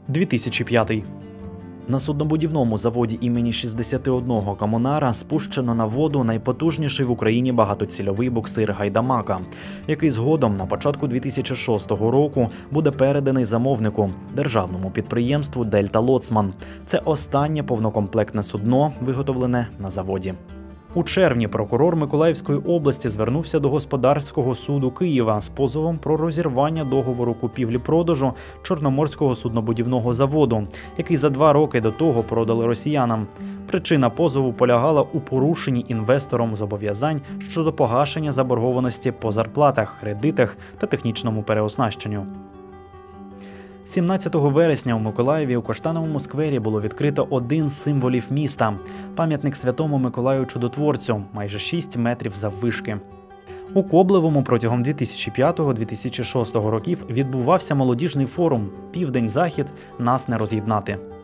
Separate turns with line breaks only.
2005. На суднобудівному заводі імені 61 комунара спущено на воду найпотужніший в Україні багатоцільовий буксир «Гайдамака», який згодом на початку 2006 року буде переданий замовнику – державному підприємству «Дельта Лоцман». Це останнє повнокомплектне судно, виготовлене на заводі. У червні прокурор Миколаївської області звернувся до Господарського суду Києва з позовом про розірвання договору купівлі-продажу Чорноморського суднобудівного заводу, який за 2 роки до того продали росіянам. Причина позову полягала у порушенні інвестором зобов'язань щодо погашення заборгованості по зарплатах, кредитах та технічному переоснащенню. 17 вересня у Миколаєві у Каштановому сквері було відкрито один з символів міста – пам'ятник Святому Миколаю Чудотворцю, майже 6 метрів заввишки. У Коблевому протягом 2005-2006 років відбувався молодіжний форум «Південь-Захід. Нас не роз'єднати».